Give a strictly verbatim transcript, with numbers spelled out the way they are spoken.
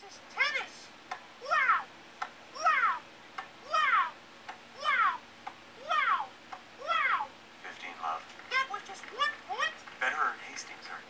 is tennis. Wow! Wow! Wow! Wow! Wow! Wow! fifteen love. That was just one point. Better and Hastings are